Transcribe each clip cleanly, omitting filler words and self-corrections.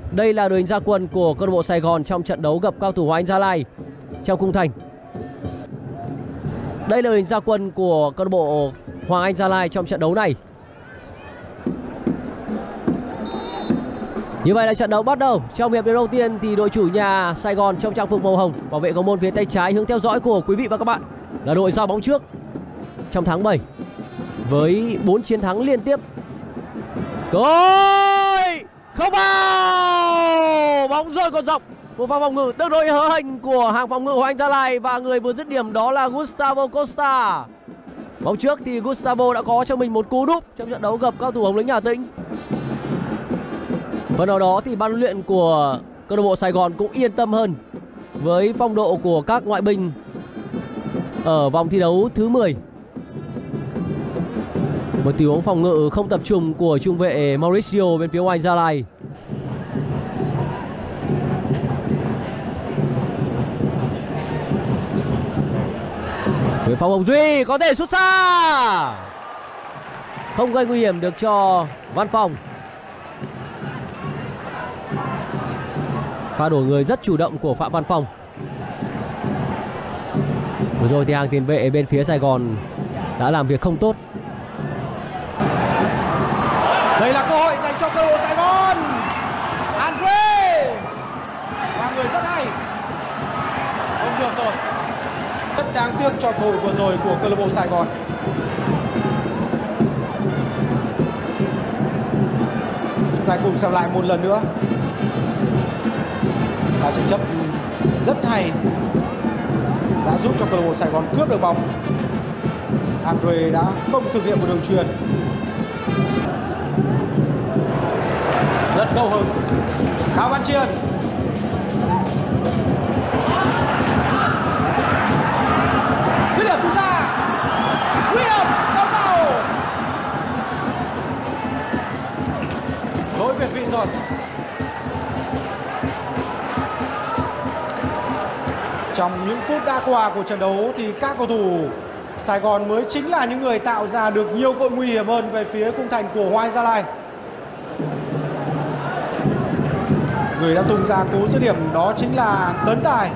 Đây là đội hình ra quân của câu lạc bộ Sài Gòn trong trận đấu gặp cao thủ Hoàng Anh Gia Lai trong khung thành. Đây là đội hình ra quân của câu lạc bộ Hoàng Anh Gia Lai trong trận đấu này. Như vậy là trận đấu bắt đầu. Trong hiệp đấu đầu tiên thì đội chủ nhà Sài Gòn trong trang phục màu hồng bảo vệ cầu môn phía tay trái hướng theo dõi của quý vị và các bạn là đội giao bóng trước trong tháng 7 với 4 chiến thắng liên tiếp. Rồi không vào, bóng rơi còn dọc. Một pha phòng ngự tương đối hớ hênh của hàng phòng ngự Hoàng Anh Gia Lai và người vừa dứt điểm đó là Gustavo Costa. Bóng trước thì Gustavo đã có cho mình một cú đúp trong trận đấu gặp cao thủ Hồng Lĩnh Hà Tĩnh. Phần nào đó thì ban huấn luyện của câu lạc bộ Sài Gòn cũng yên tâm hơn với phong độ của các ngoại binh ở vòng thi đấu thứ 10. Một tình huống phòng ngự không tập trung của trung vệ Mauricio bên phía Hoàng Anh Gia Lai. Với phòng Hồng Duy có thể sút xa, không gây nguy hiểm được cho Văn Phong. Pha đổi người rất chủ động của Phạm Văn Phong. Vừa rồi thì hàng tiền vệ bên phía Sài Gòn đã làm việc không tốt. Đây là cơ hội dành cho câu lạc bộ Sài Gòn. Andre và người rất hay. Không được rồi. Rất đáng tiếc cho cơ hội vừa rồi của câu lạc bộ Sài Gòn. Chúng ta cùng xem lại một lần nữa. Pha tranh chấp rất hay đã giúp cho câu lạc bộ Sài Gòn cướp được bóng. Andre đã không thực hiện một đường chuyền. Rất ngẫu hứng. Cao Văn Chiên. Dứt điểm từ xa. Nguy hiểm, đâm vào. Lỗi việt vị rồi. Trong những phút đã qua của trận đấu thì các cầu thủ Sài Gòn mới chính là những người tạo ra được nhiều cơ hội nguy hiểm hơn về phía khung thành của Hoàng Anh Gia Lai. Người đã tung ra cú dứt điểm đó chính là Tấn Tài.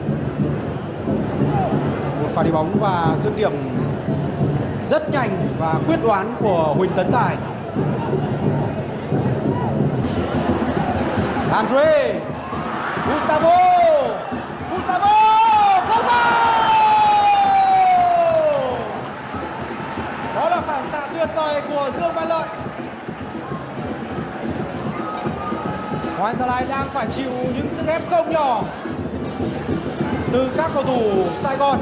Một pha đi bóng và dứt điểm rất nhanh và quyết đoán của Huỳnh Tấn Tài. Andre, Gustavo không vào. Đó là phản xạ tuyệt vời của Dương Văn Lợi. Hoàng Anh Gia Lai đang phải chịu những sức ép không nhỏ từ các cầu thủ Sài Gòn.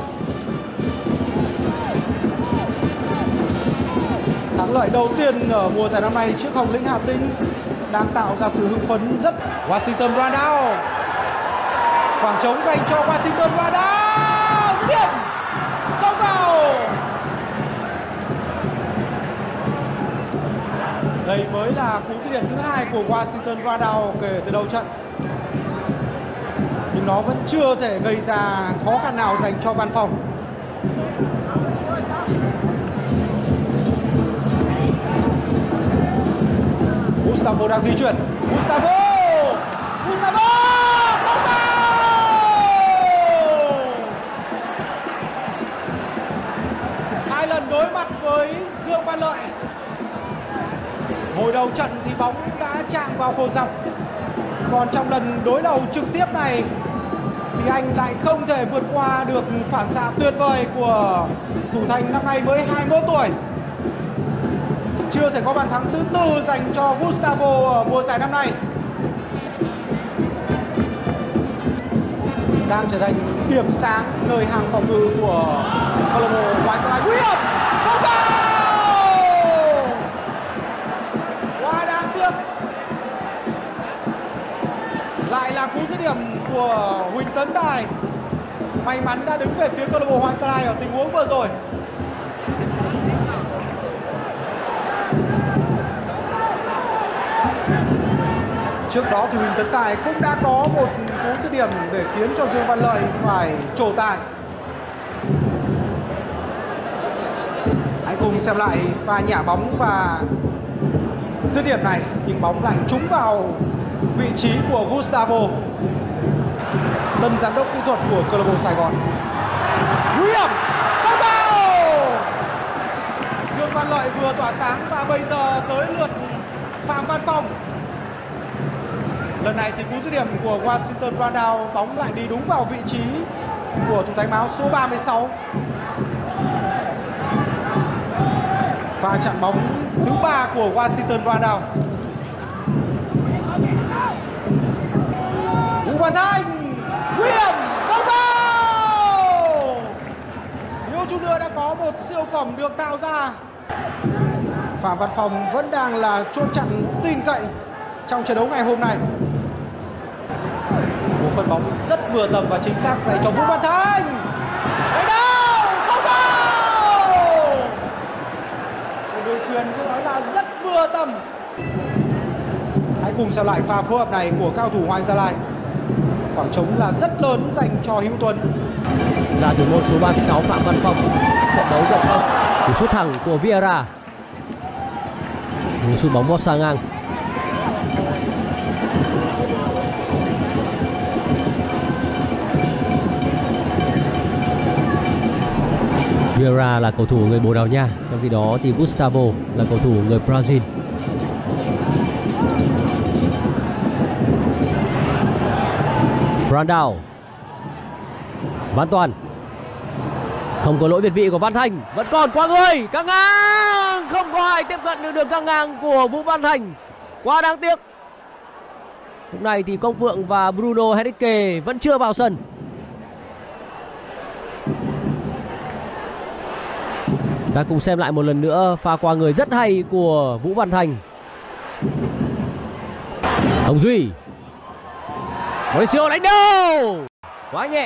Thắng lợi đầu tiên ở mùa giải năm nay trước Hồng Lĩnh Hà Tĩnh đang tạo ra sự hưng phấn rất. Washington Randall, khoảng trống dành cho Washington Randall, dứt điểm không vào. Đây mới là cú dứt điểm thứ hai của Washington Randall kể từ đầu trận, nhưng nó vẫn chưa thể gây ra khó khăn nào dành cho Văn Phong. Gustavo đang di chuyển. Gustavo không vào. Hai lần đối mặt với Dương Văn Lợi. Hồi đầu trận thì bóng đã chạm vào cột dọc, còn trong lần đối đầu trực tiếp này thì anh lại không thể vượt qua được phản xạ tuyệt vời của thủ thành năm nay mới 21 tuổi. Chưa thể có bàn thắng thứ tư dành cho Gustavo ở mùa giải năm nay. Đang trở thành điểm sáng nơi hàng phòng ngự của câu lạc bộ Hoàng Anh Gia Lai. Nguy hiểm, không vào. Quá đáng tiếc. Lại là cú dứt điểm của Huỳnh Tấn Tài. May mắn đã đứng về phía câu lạc bộ Hoàng Anh Gia Lai ở tình huống vừa rồi. Trước đó thì Huỳnh Tấn Tài cũng đã có một cú dứt điểm để khiến cho Dương Văn Lợi phải trổ tài. Hãy cùng xem lại pha nhả bóng và dứt điểm này, nhưng bóng lại trúng vào vị trí của Gustavo, tân giám đốc kỹ thuật của câu lạc bộ Sài Gòn. Nguy hiểm, không vào. Dương Văn Lợi vừa tỏa sáng và bây giờ tới lượt Phạm Văn Phong. Lần này thì cú dứt điểm của Washington Brandao, bóng lại đi đúng vào vị trí của thủ thành áo số 36. Pha chặn bóng thứ 3 của Washington Brandao. Vũ Văn Thanh, nguy hiểm, không vào. Thiếu chút nữa đã có một siêu phẩm được tạo ra. Phạm Văn Phong vẫn đang là chốt chặn tin cậy trong trận đấu ngày hôm nay. Một phân bóng rất vừa tầm và chính xác dành cho Vũ Văn Thanh. Đánh đầu, không vào. Một đường chuyền có nói là rất vừa tầm. Hãy cùng xem lại pha phối hợp này của cao thủ Hoàng Gia Lai. Khoảng trống là rất lớn dành cho Hữu Tuấn. Là thủ môn số 36 Phạm Văn Phong. Trận đấu rộng không. Cú sút thẳng của Vieira. Cú sút bóng vót sang ngang. Vieira là cầu thủ người Bồ Đào Nha, trong khi đó thì Gustavo là cầu thủ người Brazil. Brandao, Văn Toàn, không có lỗi việt vị của Văn Thành, vẫn còn qua người, căng ngang, không có ai tiếp cận được đường căng ngang của Vũ Văn Thành, quá đáng tiếc. Lúc này thì Công Phượng và Bruno Henrique vẫn chưa vào sân. Ta cùng xem lại một lần nữa pha qua người rất hay của Vũ Văn Thành. Hồng Duy, Mauricio đánh đầu, quá nhẹ.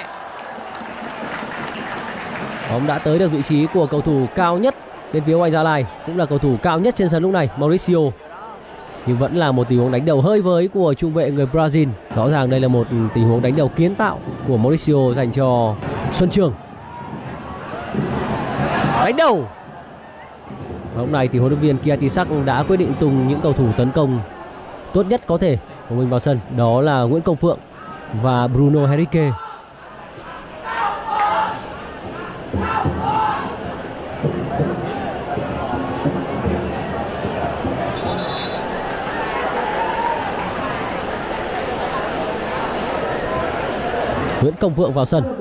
Bóng đã tới được vị trí của cầu thủ cao nhất bên phía Hoàng Gia Lai, cũng là cầu thủ cao nhất trên sân lúc này, Mauricio. Nhưng vẫn là một tình huống đánh đầu hơi với của trung vệ người Brazil. Rõ ràng đây là một tình huống đánh đầu kiến tạo của Mauricio dành cho Xuân Trường. Đánh đầu. Lúc này thì huấn luyện viên Kiatisak đã quyết định tung những cầu thủ tấn công tốt nhất có thể của mình vào sân, đó là Nguyễn Công Phượng và Bruno Henrique. Nguyễn Công Phượng vào sân.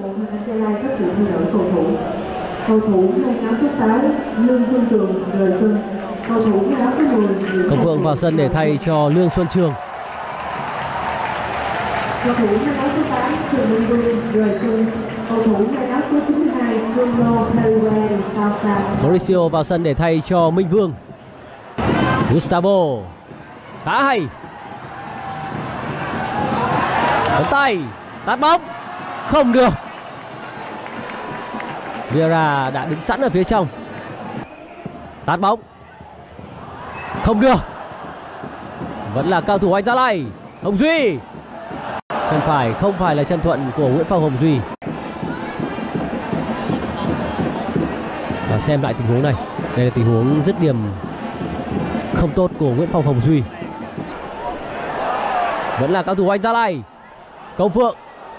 Cầu thủ mang áo số 6 Lương Xuân Trường rời sân. Cầu thủ mang áo số 10 Công Phượng vào sân để thay cho Lương Xuân Trường. Cầu thủ mang áo số 8 Trần Minh Vương rời sân. Cầu thủ mang áo số 92 Bruno Henrique sao sao. Mauricio vào sân để thay cho Minh Vương. Gustavo khá hay. Ấn tay, tát bóng, không được. Vieira đã đứng sẵn ở phía trong. Tát bóng, không được. Vẫn là cao thủ Hoàng Gia Lai. Hồng Duy, chân phải không phải là chân thuận của Nguyễn Phong Hồng Duy. Và xem lại tình huống này, đây là tình huống dứt điểm không tốt của Nguyễn Phong Hồng Duy. Vẫn là cao thủ Hoàng Gia Lai. Công Phượng,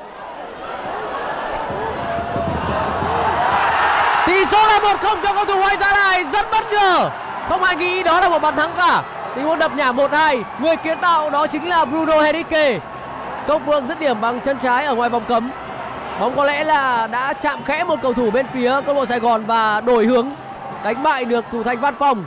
tỷ số là 1-0 cho cầu thủ Hoàng Gia Lai. Rất bất ngờ, không ai nghĩ đó là một bàn thắng cả. Tình huống đập nhả 1-2, người kiến tạo đó chính là Bruno Henrique. Công Phượng dứt điểm bằng chân trái ở ngoài vòng cấm. Bóng có lẽ là đã chạm khẽ một cầu thủ bên phía câu lạc bộ Sài Gòn và đổi hướng, đánh bại được thủ thành Văn Phong.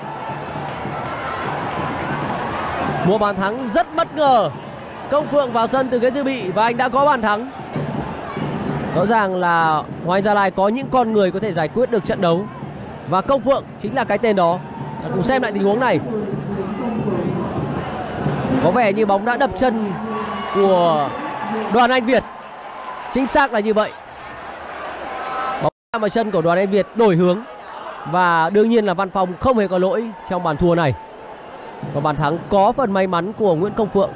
Một bàn thắng rất bất ngờ. Công Phượng vào sân từ ghế dự bị và anh đã có bàn thắng. Rõ ràng là Hoàng Gia Lai có những con người có thể giải quyết được trận đấu, và Công Phượng chính là cái tên đó. Ta cùng xem lại tình huống này. Có vẻ như bóng đã đập chân của Đoàn Anh Việt. Chính xác là như vậy. Bóng ra vào chân của Đoàn Anh Việt đổi hướng. Và đương nhiên là Văn Phong không hề có lỗi trong bàn thua này. Và bàn thắng có phần may mắn của Nguyễn Công Phượng.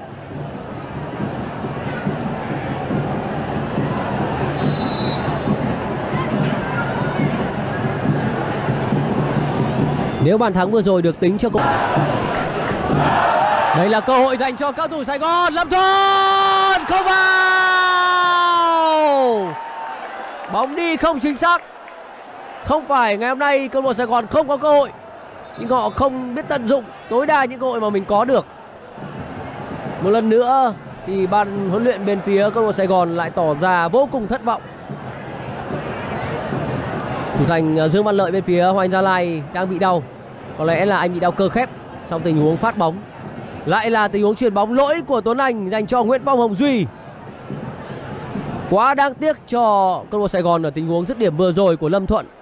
Nếu bàn thắng vừa rồi được tính cho Đây là cơ hội dành cho các thủ Sài Gòn. Lâm Thuận không vào. Bóng đi không chính xác. Không phải ngày hôm nay câu lạc bộ Sài Gòn không có cơ hội, nhưng họ không biết tận dụng tối đa những cơ hội mà mình có được. Một lần nữa thì ban huấn luyện bên phía câu lạc bộ Sài Gòn lại tỏ ra vô cùng thất vọng. Thủ thành Dương Văn Lợi bên phía Hoàng Anh Gia Lai đang bị đau. Có lẽ là anh bị đau cơ khép trong tình huống phát bóng. Lại là tình huống chuyền bóng lỗi của Tuấn Anh dành cho Nguyễn Phong Hồng Duy. Quá đáng tiếc cho câu lạc bộ Sài Gòn ở tình huống dứt điểm vừa rồi của Lâm Thuận.